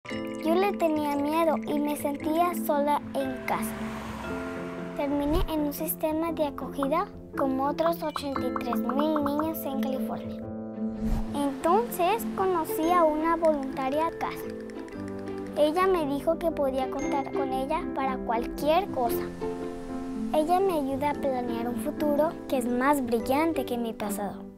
Yo le tenía miedo y me sentía sola en casa. Terminé en un sistema de acogida como otros 83,000 niños en California. Entonces conocí a una voluntaria a casa. Ella me dijo que podía contar con ella para cualquier cosa. Ella me ayuda a planear un futuro que es más brillante que mi pasado.